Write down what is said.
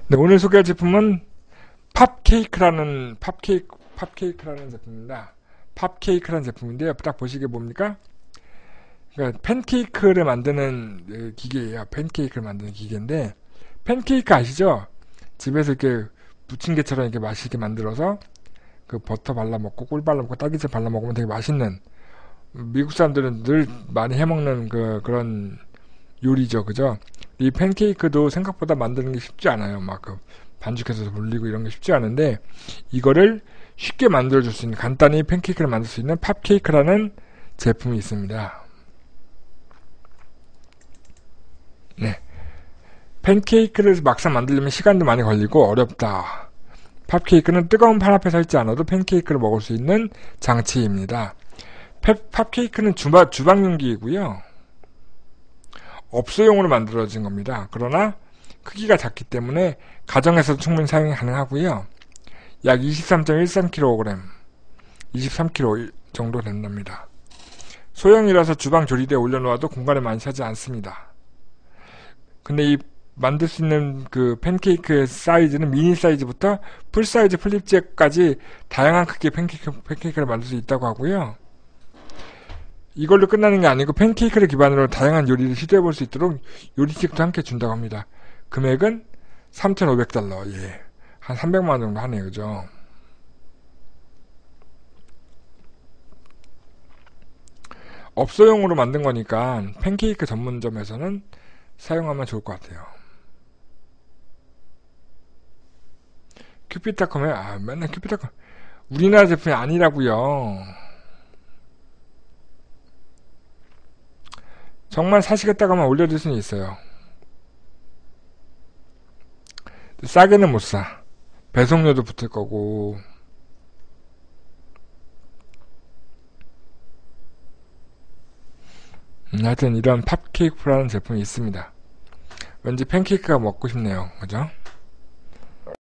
네, 오늘 소개할 제품은 팝케이크라는 제품입니다. 팝케이크라는 제품인데요. 딱 보시기에 뭡니까? 그러니까 팬케이크를 만드는 기계예요. 팬케이크를 만드는 기계인데, 팬케이크 아시죠? 집에서 이렇게 부침개처럼 이렇게 맛있게 만들어서 그 버터 발라 먹고 꿀 발라 먹고 딸기잼 발라 먹으면 되게 맛있는, 미국 사람들은 늘 많이 해먹는 그런 요리죠. 그죠? 이 팬케이크도 생각보다 만드는 게 쉽지 않아요. 막 그 반죽해서 돌리고 이런 게 쉽지 않은데, 이거를 쉽게 만들어줄 수 있는, 간단히 팬케이크를 만들 수 있는 팝케이크라는 제품이 있습니다. 네. 팬케이크를 막상 만들려면 시간도 많이 걸리고 어렵다. 팝케이크는 뜨거운 판 앞에 서 있지 않아도 팬케이크를 먹을 수 있는 장치입니다. 팝케이크는 주방용기이고요. 업소용으로 만들어진 겁니다. 그러나 크기가 작기 때문에 가정에서도 충분히 사용이 가능하고요. 약 23.13kg, 23kg 정도 된답니다. 소형이라서 주방 조리대에 올려놓아도 공간을 많이 차지 않습니다. 근데 이 만들 수 있는 그 팬케이크의 사이즈는 미니 사이즈부터 풀 사이즈 플립잭까지 다양한 크기의 팬케이크를 만들 수 있다고 하고요. 이걸로 끝나는 게 아니고 팬케이크를 기반으로 다양한 요리를 시도해 볼 수 있도록 요리책도 함께 준다고 합니다. 금액은 $3,500. 예. 한 300만 원 정도 하네요. 그죠? 업소용으로 만든 거니까 팬케이크 전문점에서는 사용하면 좋을 것 같아요. 큐피타컴에 맨날 큐피타컴 우리나라 제품이 아니라고요. 정말 사시겠다고 하면 올려줄 수는 있어요. 싸게는 못 사. 배송료도 붙을 거고. 하여튼 이런 팝케이크라는 제품이 있습니다. 왠지 팬케이크가 먹고 싶네요. 그죠?